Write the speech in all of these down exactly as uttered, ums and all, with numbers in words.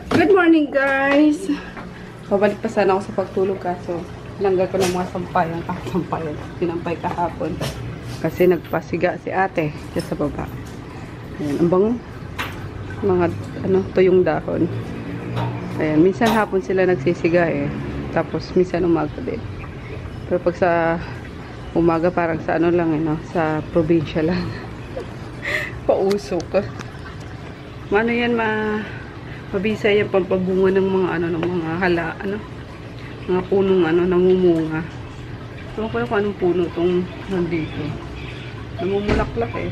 Good morning, guys! Pabalik pa sana ako sa pagtulog kaso langgal ko ng mga sampayan. Ah, sampayan. Tinampay kahapon. Kasi nagpasiga si ate dyan sa baba. Ayan, ang bango. Mga ano, tuyong dahon. Ayan, minsan hapon sila nagsisiga eh. Tapos minsan umaga din. Pero pag sa umaga parang sa ano lang eh, no? Sa probinsya lang. Pausok. Ano yan, ma... mabisa yan pampabunga ng mga ano, ng mga hala, ano? Mga punong ano, namumunga. Ewan ko lang kung anong puno itong nandito. Namumulaklak eh.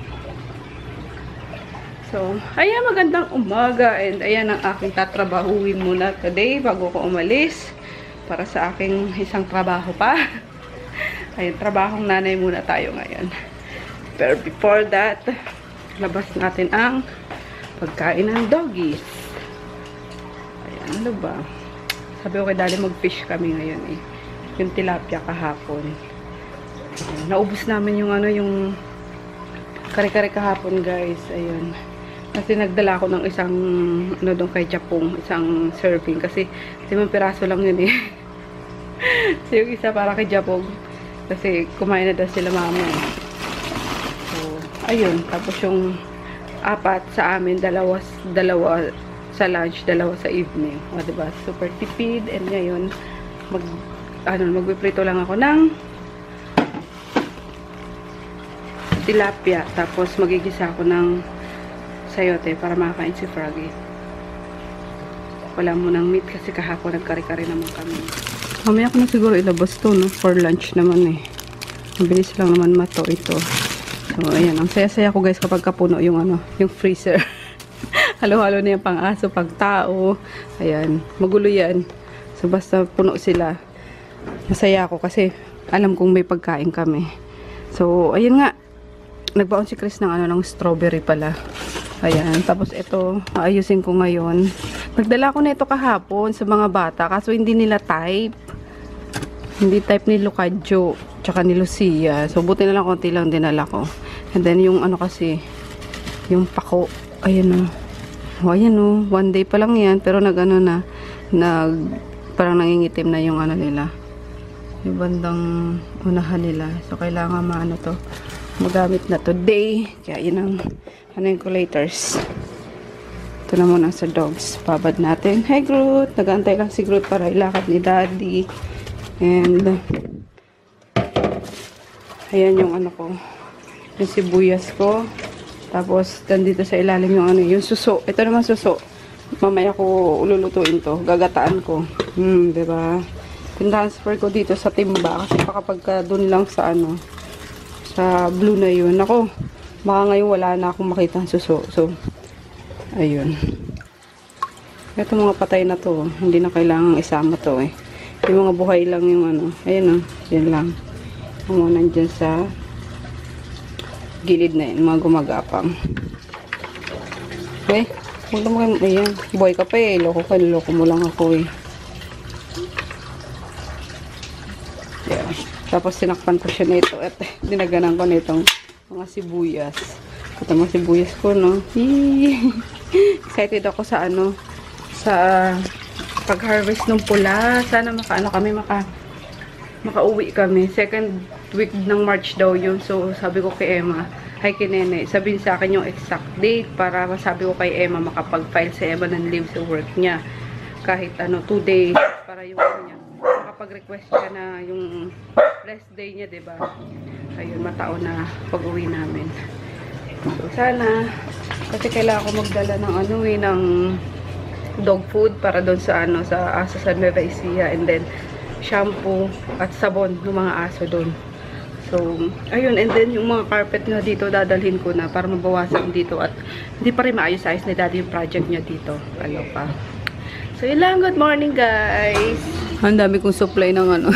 So, ayan, magandang umaga. And ayan ang aking tatrabahuin muna today bago ko umalis. Para sa aking isang trabaho pa. Ayan, trabahong nanay muna tayo ngayon. Pero before that, labas natin ang pagkain ng doggies. Ayan, ano ba? Sabi ko kay Daddy mag-fish kami ngayon eh. Yung tilapia kahapon. Ayan, naubos namin yung ano, yung kare-kare kahapon, guys. Ayun. Kasi nagdala ko ng isang ano doon kay Japong, isang serving. Kasi limang piraso lang yun eh. So, yung isa para kay Japong. Kasi kumain na daw sila mama eh. So, ayun. Tapos yung apat sa amin, dalawa, dalawa sa lunch, dalawa sa evening. O, diba? Super tipid. And ngayon, mag, ano, magpiprito lang ako ng tilapia. Tapos, magigisa ako ng sayote para makakain si Froggy. Wala mo ng meat kasi kahapon nagkari-kari naman kami. Mamaya ko na siguro ilabas to, no? For lunch naman eh. Mabilis lang naman mato ito. So, ayan. Ang saya-saya ko guys kapag kapuno yung ano, yung freezer. Halo-halo na yung pang-aso, pang-tao. Ayan. Magulo yan. So, basta puno sila. Masaya ako kasi alam kong may pagkain kami. So, ayun nga. Nagbaon si Chris ng ano, ng strawberry pala. Ayan. Tapos, ito, aayusin ko ngayon. Nagdala ko na ito kahapon sa mga bata. Kaso, hindi nila type. Hindi type ni Lucadjo. Tsaka ni Lucia. So, buti na lang konti lang dinala ko. And then, yung ano kasi, yung pako. Ayan o. O, ayan o. One day pa lang yan. Pero nag-ano na, nag, parang nangingitim na yung ano nila. Yung bandang unahan nila. So, kailangan maano to. Magamit na today. Kaya, yun ang, ano yung colators. Ito na muna sa dogs. Babad natin. Hi, Groot. Nag-aantay lang si Groot para ilakad ni Daddy. And, ayan yung ano ko. Yung sibuyas ko. Tapos, dito sa ilalim yung ano, yung suso. Ito naman suso. Mamaya ko ululutuin to. Gagataan ko. Hmm, diba? Pin-transfer ko dito sa timba. Kasi kapag dun lang sa ano, sa blue na yun. Ako, baka ngayon wala na akong makita ng suso. So, ayun. Ito mga patay na to. Hindi na kailangang isama to eh. Yung mga buhay lang yung ano. Ayun o. Yan lang. Ang mga nandyan sa gilid na yun. Mga gumagapang. Okay? Huwag na mga, ayan. Buhay ka pa eh. Loko ka. Loko mo lang ako eh. Yeah. Tapos sinakpan ko siya nito. At dinaganan ko nitong mga sibuyas. Ito mga sibuyas ko, no? Yee! Excited ako sa ano, sa pag-harvest ng pula. Sana maka, ano kami, maka, makauwi kami. Second week ng March daw yun. So, sabi ko kay Emma, ay kay Nene, sabihin sa akin yung exact date para masabi ko kay Emma, makapag-file si Emma ng leave sa work niya. Kahit ano, two days, para yung ano niya, makapag-request siya na yung rest day niya, diba? Ayun, matao na pag-uwi namin. So, sana, kasi kailangan ko magdala ng ano eh, ng dog food para doon sa ano, sa aso sa Nueva Ecija, and then shampoo at sabon ng mga aso doon. So, ayun, and then yung mga carpet nga dito dadalhin ko na para mabawasan dito at hindi pa rin maayos-ayos ni Daddy yung project niya dito. Ano pa. So, yun lang. Good morning, guys. Ang dami kong supply ng ano.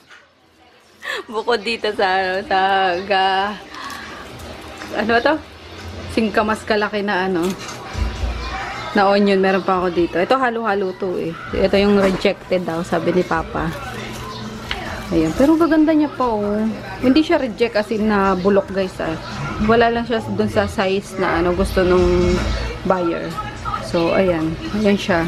Bukod dito sa ano, sa ga, ano to? Singkamas kalaki na ano. Na onion, meron pa ako dito. Ito halo-halo to eh. Ito yung rejected daw, sabi ni Papa. Ayan. Pero gaganda niya pa oh. Hindi siya reject as in na bulok guys ah. Wala lang siya dun sa size na ano gusto nung buyer. So, ayan. Ayan siya.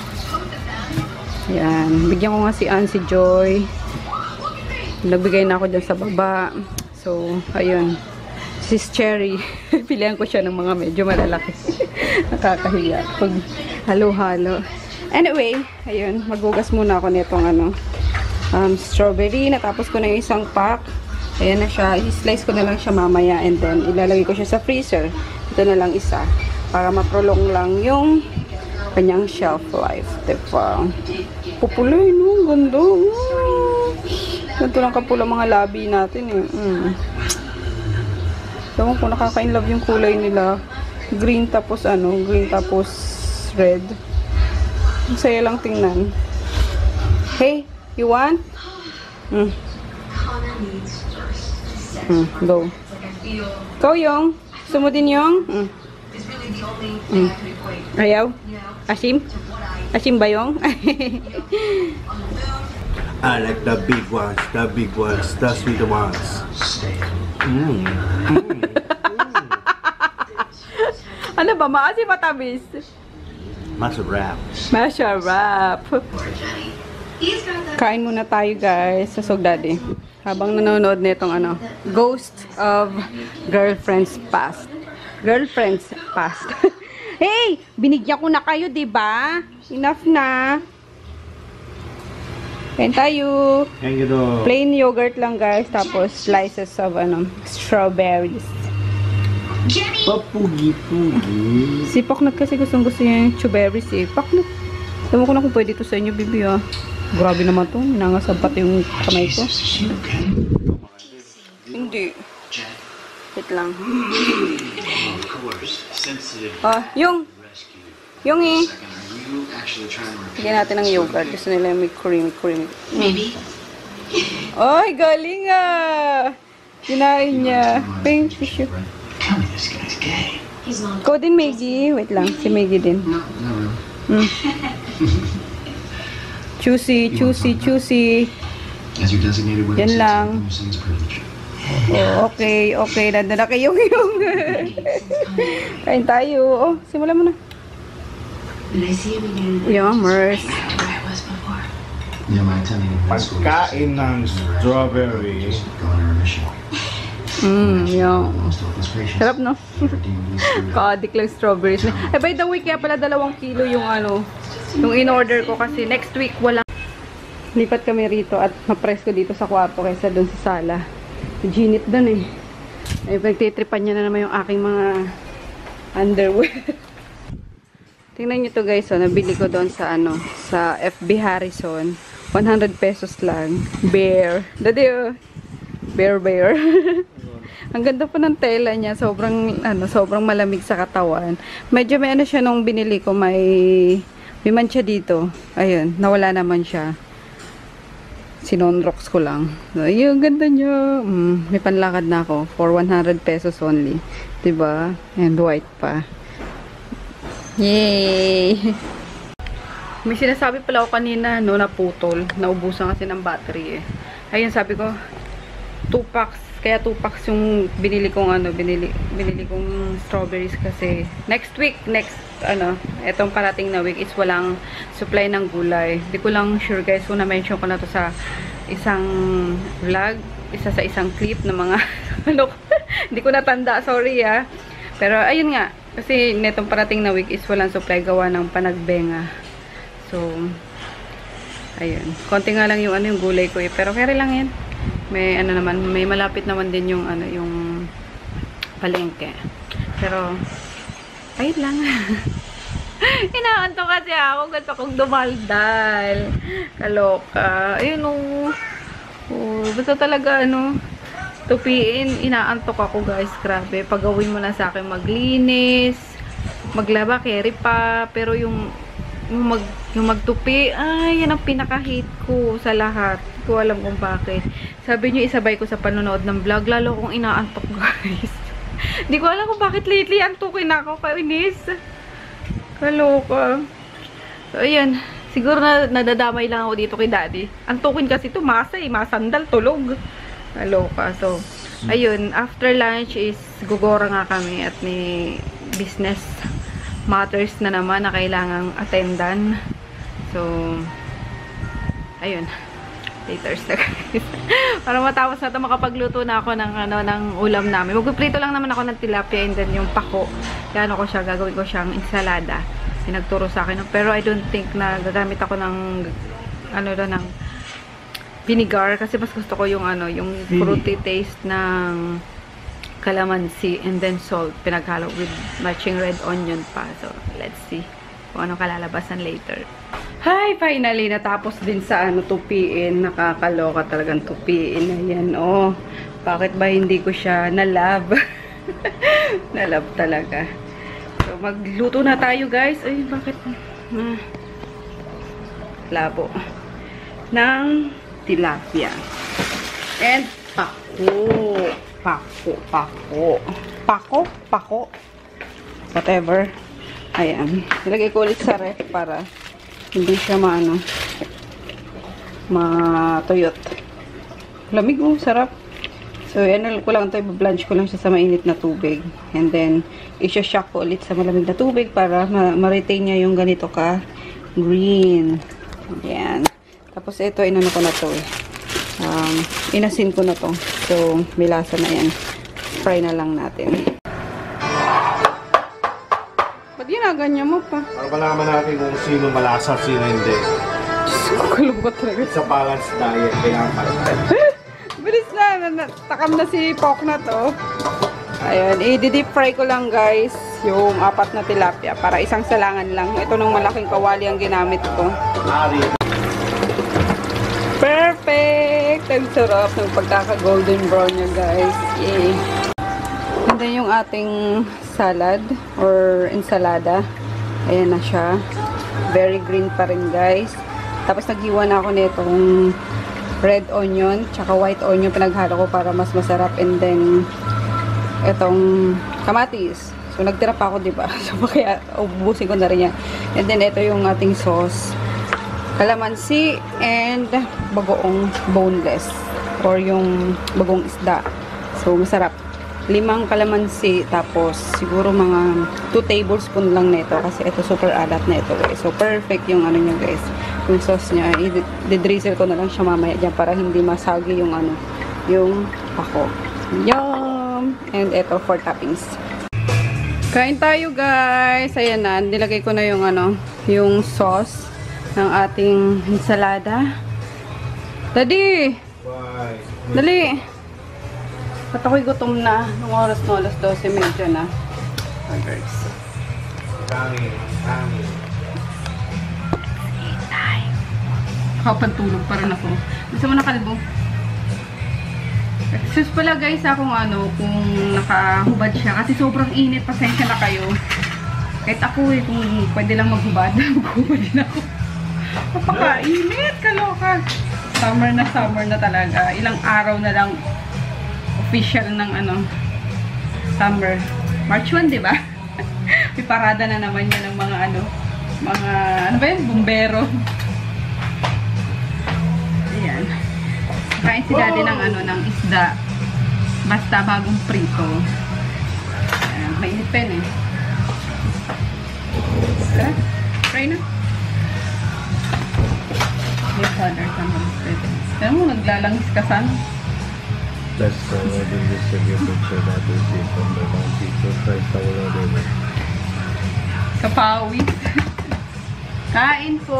Ayan. Bigyan ko nga si Ann, si Joy. Nagbigay na ako dyan sa baba. So, ayun. Sis Cherry. Pilihan ko siya ng mga medyo malalaki. Nakakahiya. Pag halo-halo. Anyway, ayun. Maghugas muna ako nitong ano, um, strawberry. Natapos ko na yung isang pack. Ayan na siya. I-slice ko na lang siya mamaya. And then, ilalagay ko siya sa freezer. Ito na lang isa. Para maprolong lang yung kanyang shelf life. Diba? Populoy, no? Ganda. Ganito lang kapula mga labi natin eh. Mm. Ewan ko, nakaka-inlove yung kulay nila. Green tapos ano, green tapos red. Ang saya lang tingnan. Hey, you want? Mm. Mm, go. Go, Yung. Gusto mo din, Yung? Mm. Mm. Ayaw? Asim? Asim ba, Yung? I like the big ones, the big ones, the sweet ones. Mm. Mm. Ano ba? Maasim matamis? Masarap. Masarap. Kain muna tayo, guys. Susog daddy. Habang nanonood nitong ano, Ghost of Girlfriends Past. Girlfriends Past. Hey! Binigyan ko na kayo, diba? Enough na. Kain tayo. Thank you, though. Plain yogurt lang, guys. Tapos slices of ano, strawberries. Papugi-pugi. Si Paknut kasi gustong gusto niya yung strawberries eh. Paknut. Ewan ko na kung pwede ito sa inyo, bibi ah. Grabe naman to. Minangasab pati yung kamay ko. Hindi. Wait lang. Ah, yung. Yung eh. Bigyan natin ng yogurt. Gusto nila yung may creamy, creamy. Mm. Ay, galing ah. Kinain niya. Pink tissue. Ko din, Maggie. Wait lang. Si Maggie din. Mm. Choosy, choosy, choosy. Yan lang. Oh, okay, okay. Nandun na kayong yung. Kain tayo. Oh, simulan mo na. Yummers. Pagkain ng strawberry. Mmm, yung. Sarap, no? Ka-addict lang strawberries. Eh, by the way, kaya pala dalawang kilo yung ano, yung in-order ko kasi next week wala. Lipat kami rito at ma-press ko dito sa kwarto kaysa doon sa sala. Ginit doon eh. Ay, pagtitripan niya na naman yung aking mga underwear. Tingnan nyo to guys, oh, nabili ko doon sa ano, sa F B Harrison. one hundred pesos lang. Bear. Dati oh. Bear bear. Ang ganda po ng tela niya. Sobrang, ano, sobrang malamig sa katawan. Medyo may ano siya nung binili ko. May, may mancha dito. Ayun, nawala naman siya. Sinonrox ko lang. So, ayun, ganda niya. Mm, may panlakad na ako. For one hundred pesos only. Diba? And white pa. Yay! May sinasabi pala ako kanina, no, naputol. Naubusan kasi ng battery eh. Ayun, sabi ko, two packs. Kaya two packs yung binili kong ano, binili, binili kong strawberries kasi next week, next, ano, etong parating na week is walang supply ng gulay. Hindi ko lang sure guys kung na-mention ko na to sa isang vlog, isa sa isang clip ng mga, ano, hindi ko natanda, sorry ah. Pero ayun nga, kasi netong parating na week is walang supply gawa ng panagbenga. So, ayun. Konti nga lang yung ano yung gulay ko eh. Pero kaya lang yan. May ano naman, may malapit naman din yung ano yung palengke. Pero ayun lang. Inaanto kasi ako, gusto kong dumaldal. Kaloka. Ayun oh. Oh, basta talaga ano, tupiin, inaantok ako guys, grabe. Pagawin mo na sa akin maglinis, maglaba, carry pa, pero yung yung, mag, yung magtupi, ay, yan ang pinaka-hate ko sa lahat. Hindi ko alam kung bakit. Sabi nyo, isabay ko sa panonood ng vlog, lalo kong inaantok guys. Hindi ko alam kung bakit lately antukin ako, kainis. Kaloka. So, ayan. Siguro na nadadamay lang ako dito kay daddy. Antukin kasi ito, masa eh, masandal, tulog. Kaloka. So, ayun, after lunch is gugora nga kami at may business matters na naman na kailangang attendan. So, ayun. Later na guys. Para matapos na ito, makapagluto na ako ng, ano, ng ulam namin. Magpiprito lang naman ako ng tilapia and then yung pako. Kaya ano ko siya, gagawin ko siyang ensalada. Pinagturo sa akin. Pero I don't think na gagamit ako ng ano na, ng vinegar. Kasi mas gusto ko yung ano, yung fruity taste ng calamansi and then salt. Pinaghalo with matching red onion pa. So, let's see kung ano kalalabasan later. Hi! Finally, natapos din sa ano, tupiin. Nakakaloka talagang tupiin. Ayan, oh. Bakit ba hindi ko siya na-love? Na-love talaga. So, magluto na tayo, guys. Ay, bakit? Ah, labo. Ng tilapia. And pako. Pako, pako. Pako, pako. Whatever. Ayan. Nilagay ko ulit sa ref para hindi siya maano, matuyot. Lamig, oh, sarap. So, ano ko lang ito, i-blanch ko lang siya sa mainit na tubig. And then, i-shock ko ulit sa malamig na tubig para ma-retain niya yung ganito ka green. Ayan. Tapos, ito, inano ko na to eh. Um, inasin ko na to. So, may lasa na yan. Fry na lang natin. Ginaganyan mo pa. Para malaman natin kung sino malasa, sino hindi. Kulubot talaga. It's a balanced diet. Kailangan para tayo. Bilis na, na. Takam na si Pok na to. Ayan. I-deep fry ko lang guys yung apat na tilapia. Para isang salangan lang. Ito ng malaking kawali ang ginamit ko. Ari. Perfect! Ang sarap ng pagkaka-golden brown niya guys. Yay! And then yung ating salad or ensalada. Ayan na siya. Very green pa rin guys. Tapos naghiwa na ako nitong red onion tsaka white onion. Pinaghalo ko para mas masarap. And then itong kamatis. So nagtira pa ako diba? So kaya ubusin ko na rin yan. And then ito yung ating sauce. Calamansi and bagoong boneless. Or yung bagong isda. So masarap. Limang kalamansi, tapos siguro mga two tablespoon lang nito kasi ito super alat na ito guys. So perfect yung ano niya guys, yung sauce niya. I-drizzle ko na lang siya mamaya dyan para hindi masagi yung ano, yung pako. Yum! And ito for toppings. Kain tayo guys. Ayan na, nilagay ko na yung ano, yung sauce ng ating ensalada. Daddy! Bye. Dali! At ako'y gutom na. Nung oras no, alas dose, medyo na. Oh, guys. Hangin. Hangin. Time. Kapantulog pa rin ako. Gusto mo na kalbo? Excuse pala guys ha kung ano, kung nakahubad siya. Kasi sobrang init. Pasensya na kayo. Kahit ako eh, kung pwede lang maghubad. Maghubad din ako. Napaka-init. Kaloka. Summer na summer na talaga. Ilang araw na lang official ng ano summer. March first, di ba? May parada na naman yan ng mga ano, mga ano ba yun? Bumbero. Ayan. Kain si daddy ng ano, ng isda. Basta bagong prito. Ayan. Mainit pa yun eh. Tara, try na. May powder sa mga pwede. Alam mo, naglalangis ka saan? That's uh, wedding distributed so that we see from the bounty. So Christ our Lord, amen. Kapawis. Kain po.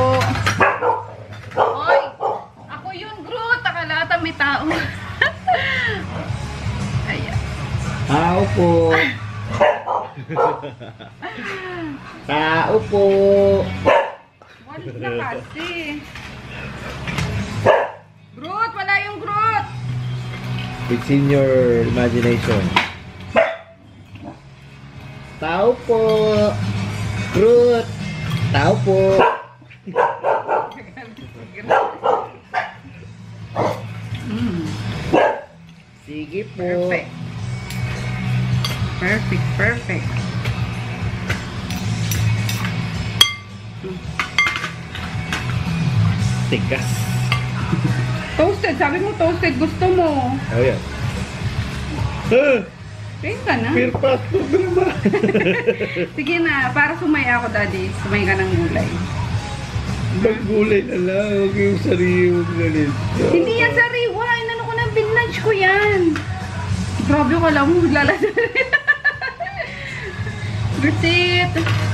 Hoy! Ako yun, Groot. Akalata may tao. Ayan. Tao po. Tao po. Walis na kasi. Groot! Wala yung Groot! It's in your imagination. Tao po. Groot. Tao po. Mm. Sige po. Perfect. Perfect, perfect. Mm. Tigas. Toasted. Sabi mo toasted. Gusto mo. Oh, yeah. Uh, Tingin ka na. Pero fast food naman. Sige na, para sumaya ako, Daddy. Sumay ka ng gulay. Maggulay na lang. Huwag yung sariwag na nito. Hindi yan sariwa. Inano ko na, binlunch ko yan. Grabe ko lang, maglalasa. Receipt.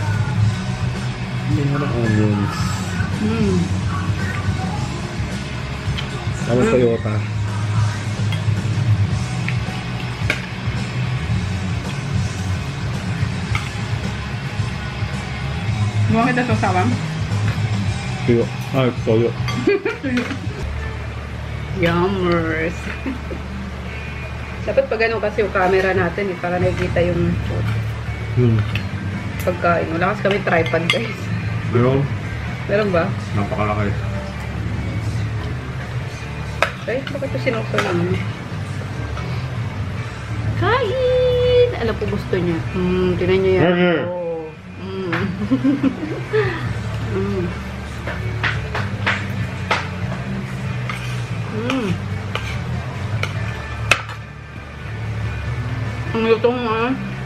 May mga onions. Hmm. Tama Toyota. Buwan kita sa sawang. Toyo. Ah, Toyo. Yummers. Dapat pag ano kasi yung camera natin, eh, para nakikita yung Hmm. pagkain. Wala kasi kami tripod, guys. Meron? Meron ba? Napakalaki. Ay, bakit ito sinukso naman? Kain! Alam ko gusto niya. Hmm, tinan niyo yan. Burger. Oh. Mm. mm. Mm. Ang lutong ah.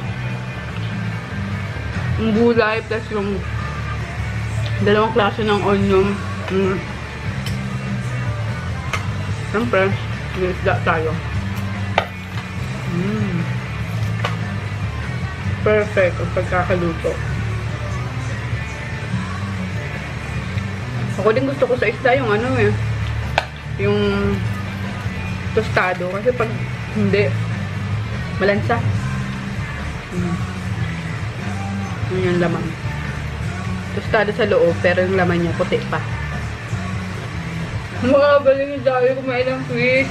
Ang gulay plus yung dalawang klase ng onion. Mm. Siyempre, may isda tayo. Mm. Perfect ang pagkakaluto. Ako din gusto ko sa isda yung ano eh. Yung tostado. Kasi pag hindi, malansa. Mm. Yun yung laman. Tostado sa loob, pero yung laman niya puti pa. Mga galing yung dahil kumain ng fish.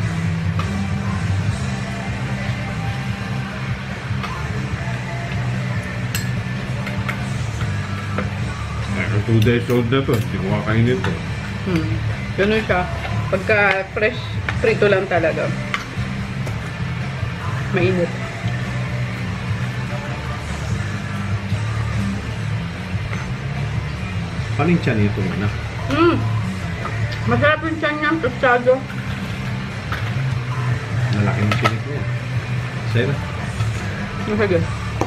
Ay, two days old na to. Hindi ko kakainin ito. Hmm. Ganun siya. Pagka fresh, prito lang talaga. Mainit. Paano yung tiyan ito na? Hmm. Masarap yung tiyan niya, tostado. Malaki yung tinik niya. Sa'yo na. Masagad.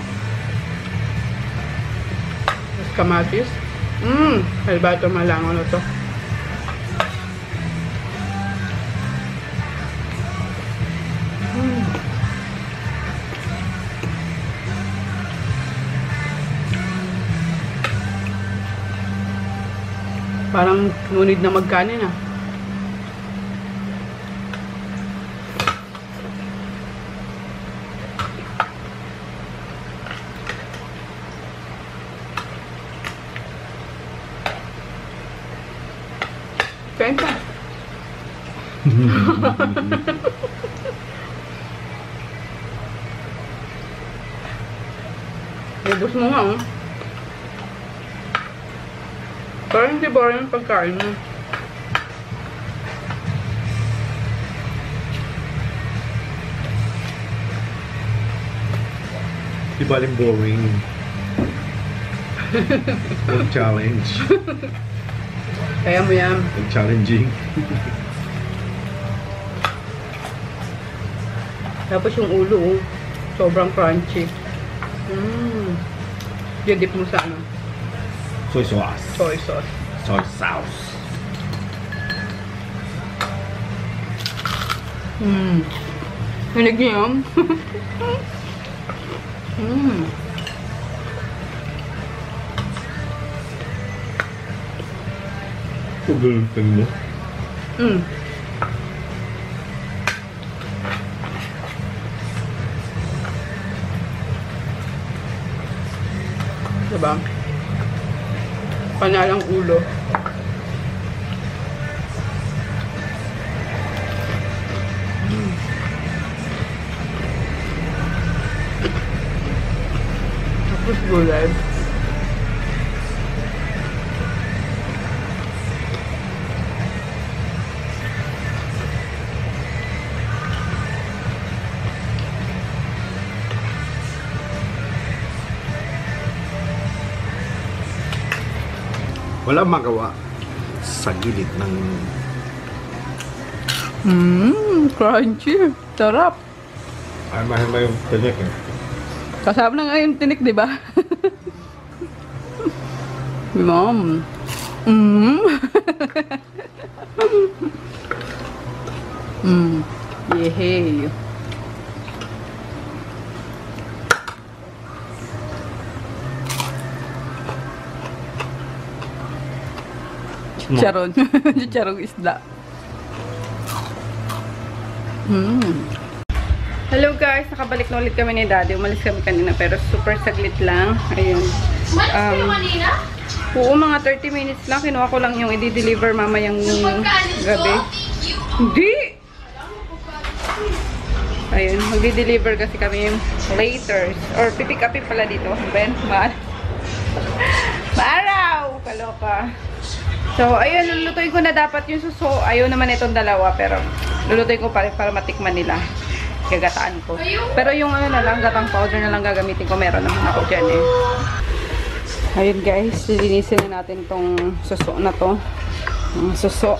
Tapos kamatis. Mmm. Halbato malango na to. Mm. Parang ngunid na magkanin ah. Kain pa. Ubus mo nga oh. Parang hindi ba yung pagkain mo? Di baling boring. Huwag challenge. Kaya mo yan. Huwag challenging. Tapos yung ulo, oh, sobrang crunchy. Mmm. Dip mo sa ano? Soy sauce. Soy sauce. Soy sauce. Mmm. Hinig niyo yun? Mmm. Pagulpan mo. Mmm. Diba? Panalang ulo. Mm. Tapos gulay. Wala magawa sa gilid ng Mmm, crunchy. Sarap. Ay, mahal yung tinik eh. Kasama na nga yung tinik, di ba? Mom. Mm. mm. Yehey. Chicharon. Chicharong isda. Mm. Hello guys, nakabalik na ulit kami ni Daddy. Umalis kami kanina pero super saglit lang. Ayun. Um, oo, mga thirty minutes lang. Kinuha ko lang yung i-deliver mamayang gabi. Hindi! Ayun, mag-deliver kasi kami yung later. Or pipick upin pala dito. Ben, ma maaraw! Kaloka. So, ayun, lulutuin ko na dapat yung suso. Ayun naman itong dalawa, pero lulutuin ko pa rin para matikman nila. Gagataan ko. Pero yung ano na lang, gatang powder na lang gagamitin ko. Meron naman ako dyan eh. Ayun guys, lilinisin na natin tong suso na to. Ang suso.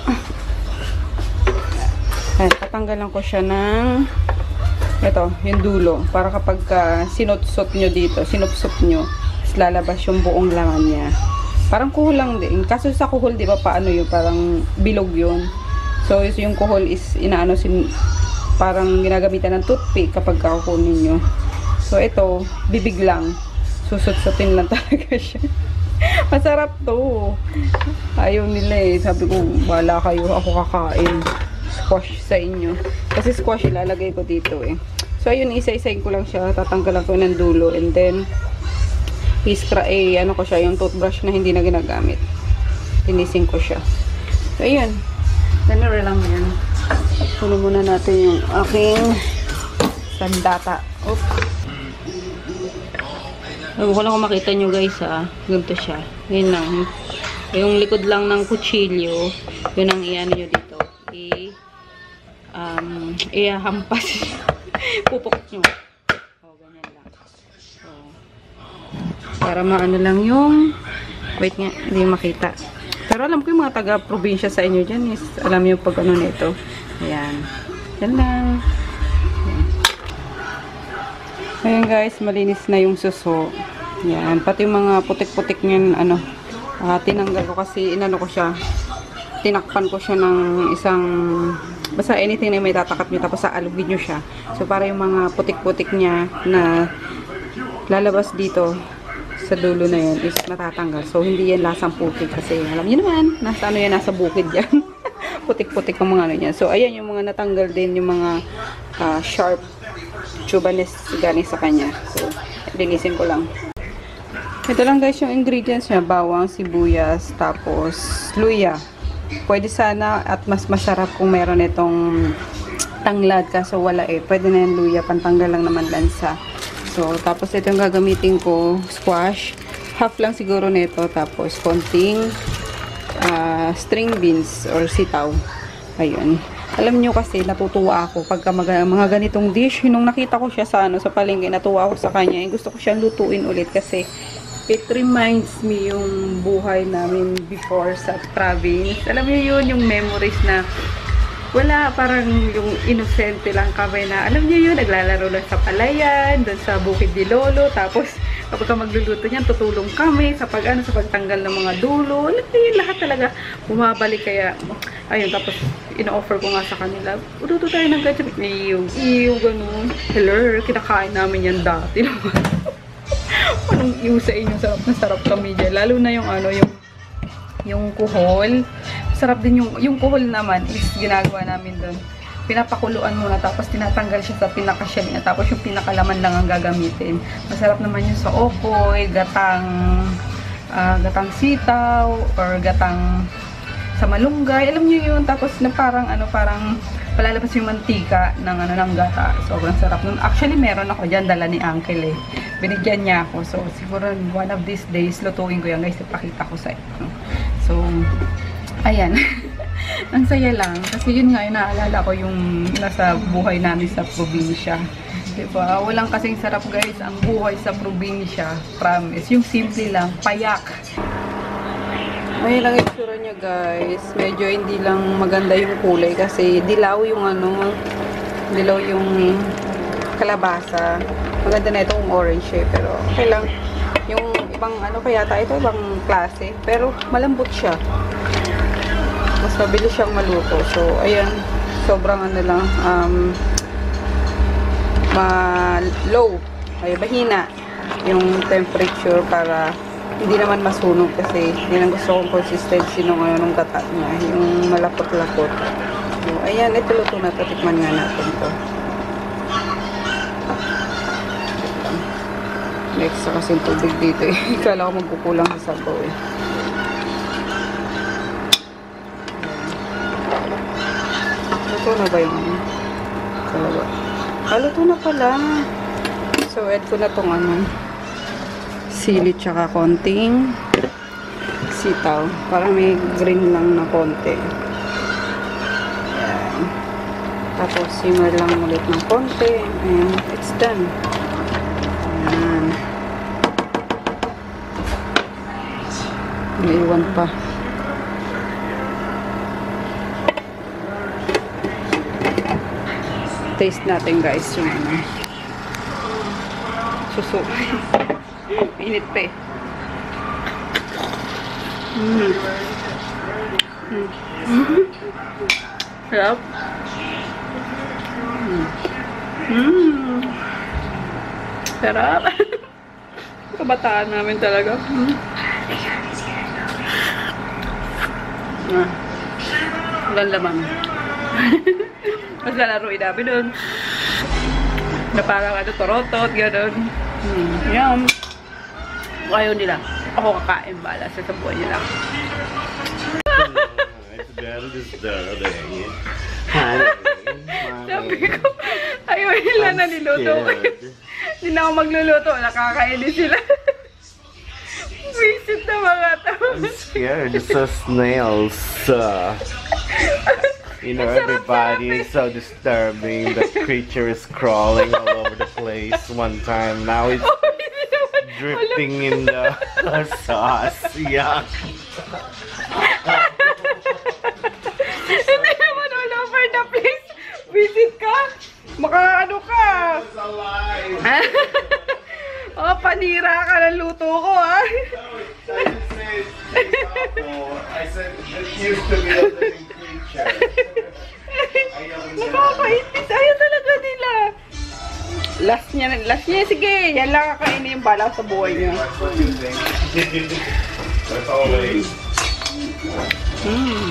Ayun, tatanggalan ko siya ng ito, yung dulo. Para kapag uh, sinutsot nyo dito, sinupsot nyo, lalabas yung buong laman niya. Parang kuhol lang din. Kaso sa kuhol, di ba, paano yun? Parang bilog yun. So, yung kuhol is inaano sin parang ginagamitan ng toothpick kapag kakukunin nyo. So, ito, bibig lang. Susut-sutin lang talaga siya. Masarap to. Ayaw nila eh. Sabi ko, wala kayo. Ako kakain. Squash sa inyo. Kasi squash ilalagay ko dito eh. So, ayun, isa-isayin ko lang siya. Tatanggalan ko ng dulo. And then, iskra eh, ano ko siya, yung toothbrush na hindi na ginagamit. Tinisin ko siya. So, ayun. Ganun lang yan. Puno muna natin yung aking sandata. Oops. Huwag ko lang kung makita nyo guys ha. Ganito siya. Yun lang. Yung likod lang ng kutsilyo, yun ang iyan nyo dito. I, um, iahampas. Pupukot nyo. O, ganyan lang. So, para maano lang yung, wait nga, hindi makita. Pero alam ko yung mga taga-probinsya sa inyo dyan is, alam nyo pag ano nito. Ayan. Yan lang. Ayan. Ayan guys, malinis na yung suso. Ayan. Pati yung mga putik-putik niyan, ano, uh, tinanggal ko kasi inano ko siya. Tinakpan ko siya ng isang, basta anything na may tatakap nyo, tapos aalugin nyo siya. So, para yung mga putik-putik niya na lalabas dito sa dulo na yan is matatanggal. So, hindi yan lasang putik kasi alam niyo naman, nasa ano yan, nasa bukid yan. Putik-putik ang mga ano niya. So, ayan yung mga natanggal din, yung mga uh, sharp tubanes galing sa kanya. So, linisin ko lang. Ito lang guys yung ingredients niya. Bawang, sibuyas, tapos luya. Pwede sana at mas masarap kung meron itong tanglad. Kaso wala eh. Pwede na yung luya. Pantanggal lang naman lansa. So, tapos ito yung gagamitin ko. Squash. Half lang siguro nito. Tapos konting Uh, string beans or sitaw. Ayun. Alam nyo kasi natutuwa ako pagka mga, mga ganitong dish. Nung nakita ko siya sa ano sa palengke, natuwa ako sa kanya. Yung gusto ko siyang lutuin ulit kasi it reminds me yung buhay namin before sa province. Alam niyo yun, yung memories na wala, parang yung inosente lang kami na, alam niyo yun, naglalaro lang sa palayan, doon sa bukid ni Lolo, tapos kapag magluluto niyan, tutulong kami sa pag, ano, sa pagtanggal ng mga dulo. Alam niyo yun, lahat talaga bumabalik. Kaya, ayun, tapos ino-offer ko nga sa kanila, luto tayo ng ketchup. Iyo, iyo, ganun. Hello, kinakain namin yan dati. Anong iyo sa inyo, sarap na sarap kami dyan. Lalo na yung ano, yung yung kuhol. Sarap din yung, yung kuhol naman is ginagawa namin doon. Pinapakuluan muna, tapos tinatanggal siya sa pinaka-shell niya, tapos yung pinakalaman lang ang gagamitin. Masarap naman yung sa okoy, gatang, uh, gatang sitaw, or gatang sa malunggay. Alam niyo yun, tapos na parang, ano, parang palalabas yung mantika ng, ano, ng gata. Sobrang sarap nun. Actually, meron ako dyan, dala ni Uncle eh. Binigyan niya ako. So, siguro one of these days, lutuin ko yan guys, ipakita ko sa inyo. So, ayan. Ang saya lang. Kasi yun nga, yung naalala ko yung nasa buhay namin sa probinsya. Diba? Walang kasing sarap guys ang buhay sa probinsya. Promise. Yung simple lang. Payak. Ayun lang itsura niya guys. Medyo hindi lang maganda yung kulay kasi dilaw yung ano, dilaw yung kalabasa. Maganda na itong orange eh, pero okay lang. Yung ibang ano kaya tayo ito, ibang klase. Pero malambot siya. Mas mabilis siyang maluto. So, ayan. Sobrang ano lang, um, ma-low. Ay, bahina yung temperature para hindi naman masunog kasi yun ang gusto kong consistency nung ano, nung gata niya. Yung malapot-lapot. So, ayan. Ito luto na ito. Tikman nga natin ito. May extra kasing tubig dito eh. Kala ko magkukulang sa sabaw eh. Luto na ba yung ano? Talaga. Ah, luto na pala. So, add ko na tong ano. Sili tsaka konting sitaw. Para may green lang na konti. Ayan. Tapos, simmer lang ulit ng konti. And it's done. Ayan. May iwan pa. Taste natin guys yung ano. Suso. Init pa eh. Mm. Mm. Sarap. Mm. Mm. Sarap. Kabataan namin talaga. Mm. Ah. Walang laman. Mas lalaruin namin doon. Na parang ano, torotot, gano'n. Hmm, yum. Ayaw nila. Ako kakain bala sa sabuhay nila. It's very disturbing. Sabi ko, ayaw nila na niluto ko. Hindi na ako magluluto. Nakakainis sila. Visit na mga tao. I'm scared. It's a snails. Uh, you know, everybody is so disturbing. The creature is crawling all over the place one time. Now it's dripping in the sauce. Yuck. Hindi naman all over the place. Visit ka. Maka ano ka. It's alive. Oh, panira ka ng luto ko, ah. I didn't say it's awful. I said it used to be a living creature. Nakakaitis. Ayaw talaga nila. Last niya, last niya. Sige, yan lang kakainin yung bala sa buhay niya. That's what you think. That's always. Mm.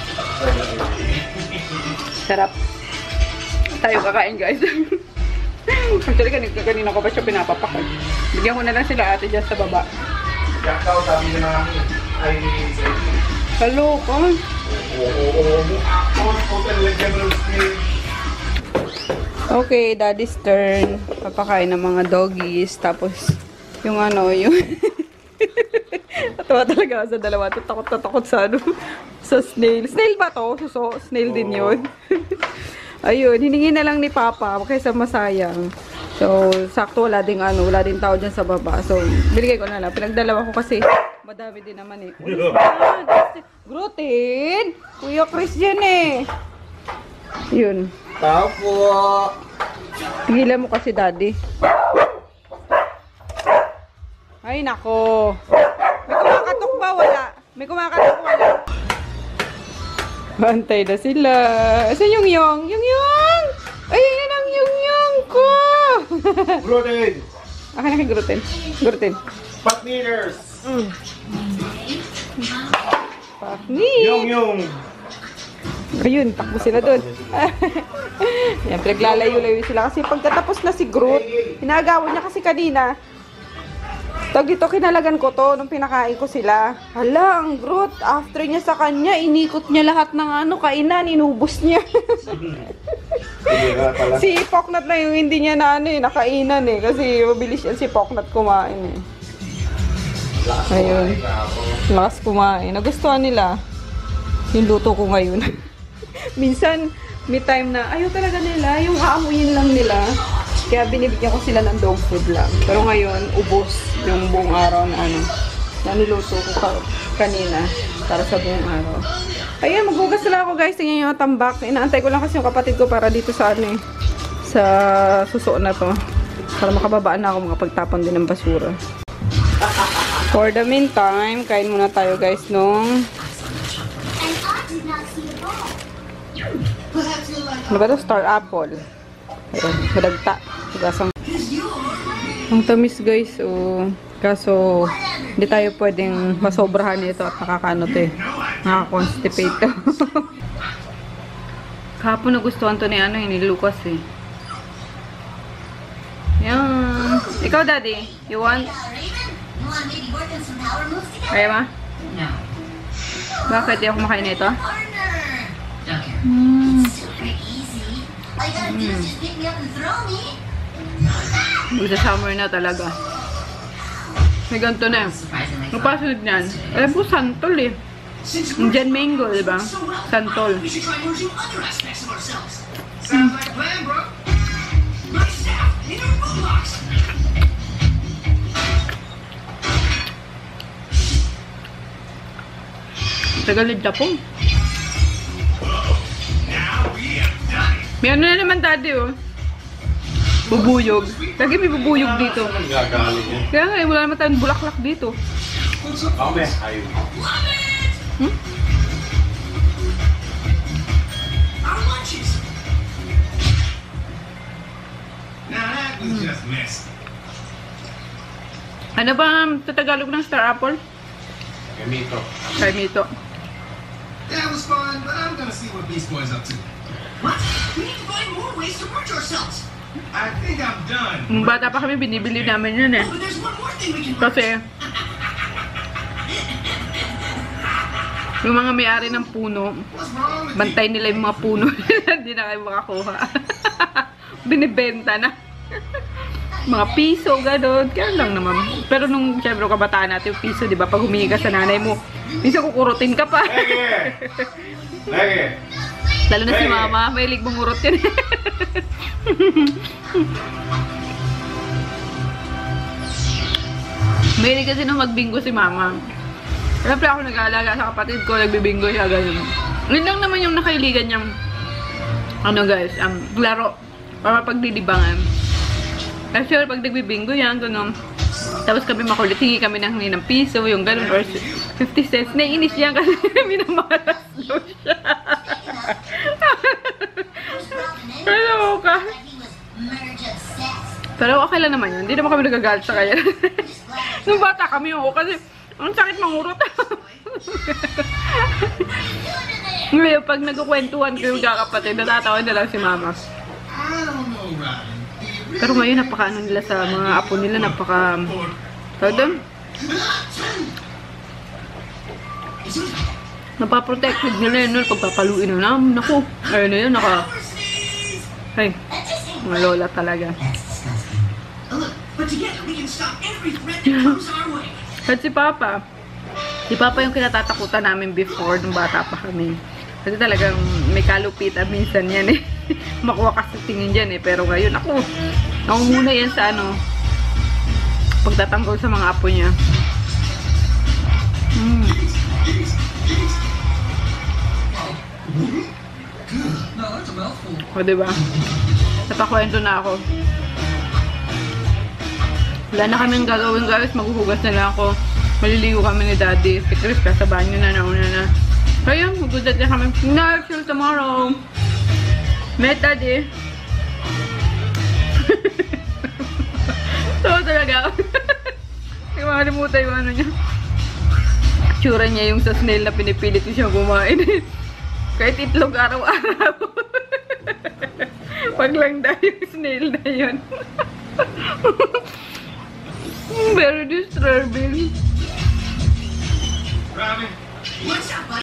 Sarap. Tayo kakain, guys. Actually, kanina, kanina ko ba siya pinapapakay? Bigyan ko na lang sila ate dyan sa baba. Kakao, sabi niya namin. Ay, Halo ko. Okay, daddy's turn. Papakain ng mga doggies. Tapos, yung ano, yung... Natawa talaga ako sa dalawa. Takot na takot sa ano. Sa snail. Snail ba to? Suso? Snail din yun. Ayun, hiningi na lang ni Papa kaysa masayang. So, sakto wala ding ano, wala din tao dyan sa baba. So, binigay ko na lang. Pinagdalawa ko kasi madami din naman eh. Gluten! Kuya Chris yan eh. Yun. Tao po. Tigilan mo kasi daddy. Ay nako. May kumakatok ba? Wala. May kumakatok wala. Bantay na sila. Saan yung yung? Yung yung! Ay, yan ang yung yung ko! Gluten. Akin na kay gluten. Gluten. Pot meters. Mm. Pakni. Yung yung. Ayun, takbo sila doon. Yan, pinaglalayo-layo sila. Kasi pagkatapos na si Groot, hinagawan niya kasi kanina. Tawag dito, kinalagan ko to nung pinakain ko sila. Hala, ang Groot, after niya sa kanya, inikot niya lahat ng ano, kainan, inubos niya. Si Poknat na yung hindi niya na ano eh, nakainan eh. Kasi mabilis yan si Poknat kumain eh. Ayun. Lakas kumain. Nagustuhan nila yung luto ko ngayon. Minsan, may time na ayaw talaga nila, yung aamuyin lang nila. Kaya binibigyan ko sila ng dog food lang. Pero ngayon, ubos yung buong araw na ano, na niluto ko ka kanina para sa buong araw. Ayan, maghugas na ako guys. Tingnan yung tambak. Inaantay ko lang kasi yung kapatid ko para dito sa ano eh, sa suso na to. Para makababaan na ako makapagtapon din ng basura. For the meantime, kain muna tayo guys nung... Ano ba ito? Star apple. Ayun, madagta. Gasang... Ang tamis guys, oh. Kaso, hindi tayo pwedeng masobrahan nito at nakakaano to eh. Nakaka-constipate to. Kahapon nagustuhan to ni ano, ni Lucas eh. Yan. Ikaw, Daddy, you want? Kaya ma? Bakit di ako makain nito? Mm. Mm. Magsa-summer na talaga. May ganito na. Magpasunod niyan. Alam ko, santol eh. Diyan mango, diba? Santol. Mm. Tagalid na po. May ano na naman, Daddy, oh. Bubuyog. Lagi may bubuyog dito. Kaya nga, eh, wala naman tayong bulaklak dito. Hmm? Ano ba ang Tagalog ng star apple? Kamito. Kamito. That was fun, but I'm gonna see what Beast Boy's up to. What? We need to find more ways to merge ourselves. I think I'm done. Nung bata pa kami, binibili namin yun eh. Oh, but there's one more thing we can Kasi, yung mga may-ari ng puno, What's wrong with bantay nila yung mga puno. Hindi na kayo makakuha. Binibenta na. Mga piso, gano'n. Kaya lang naman. Pero nung, syempre, kabataan natin, yung piso, di ba? Pag humingi ka sa nanay mo, minsan kukurutin ka pa. Lagi! Lagi! Lalo na si mama, may ligbong urot yun. May kasi nung magbingo si mama. Siyempre ako nag-aalaga sa kapatid ko, nagbibingo siya, gano'n. Yun lang naman yung nakailigan niyang, ano guys, um, laro. Para pagdilibangan. Kasi pag nagbibingo yan, gano'n. Tapos kami makulit, hingi kami ng ng piso, yung gano'n, or fifty cents. Naiinis yan kasi minamalas daw siya. Hello ka. Pero okay lang naman yun. Hindi naman kami nagagalit sa kanya. Nung bata kami, oo, kasi ang sakit mangurot. Ngayon, pag nagkukwentuhan ko yung kakapatid, natatawa na lang si mama. Pero ngayon, napaka ano nila sa mga apo nila, napaka... Tawag doon? Napaprotected nila yun, pagpapaluin na namin. Naku, ayun na yun, naka... Ay, mga lola talaga. At si Papa, si Papa yung kinatatakutan namin before, nung bata pa kami. Kasi talagang may kalupitan minsan yan eh. Makuha ka sa tingin dyan eh. Pero ngayon, ako, ako muna yan sa ano, pagtatanggol sa mga apo niya. Mm. O, diba? Napakwento na ako. Wala na kaming gagawin guys. Maghuhugas na lang ako. Maliligo kami ni Daddy. Si Chris, sa banyo na nauna na. Kaya, magudat na kami. Night till tomorrow. Met Daddy. So talaga. Hindi makalimutan yung ano niya. Tsura niya yung sa snail na pinipilit ko siyang kumain. Kahit itlog araw-araw. Pag lang dahil yung snail na yun. Very disturbing. Robin, what's up, buddy?